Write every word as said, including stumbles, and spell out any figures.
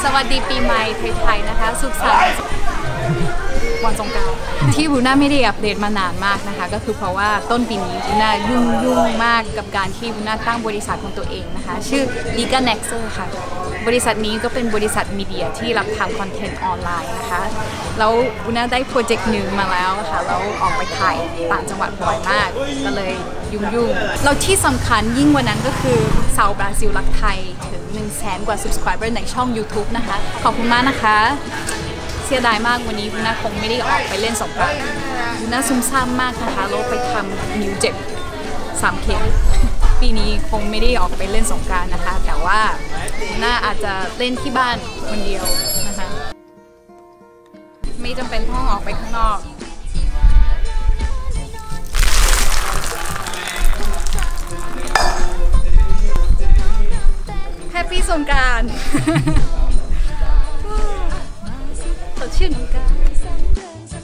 สวัสดีปีใหม่ไทยๆนะคะสุขสันต์วันสงกรานต์ที่บูน่าไม่ได้อัปเดตมานานมากนะคะก็คือเพราะว่าต้นปีนี้บูน่ายุ่งยุ่งมากกับการที่บูน่าตั้งบริษัทของตัวเองนะคะชื่อ Liga Nexer ค่ะบริษัทนี้ก็เป็นบริษัทมีเดียที่รับทำคอนเทนต์ออนไลน์นะคะแล้วบูน่าได้โปรเจกต์หนึ่งมาแล้วค่ะแล้วออกไปถ่ายต่างจังหวัดบ่อยมากก็เลยยุ่งยุ่งแล้วที่สำคัญยิ่งกว่านั้นก็คือชาวบราซิลรักไทยถึงหนึ่งแสนกว่า subscriber ในช่อง YouTube นะคะขอบคุณมากนะคะเสียดายมากวันนี้บูน่าคงไม่ได้ออกไปเล่นสงกรานต์บูน่าซุ่มซ่ามมากนะคะเราไปทำนิ้วเจ็บสามเข็มปีนี้คงไม่ได้ออกไปเล่นสงกรานต์นะคะแต่ว่าบูน่าอาจจะเล่นที่บ้านคนเดียวนะคะไม่จำเป็นต้องออกไปข้างนอกแฮปปี้สงกรานต์สดชื่นเหมือนกัน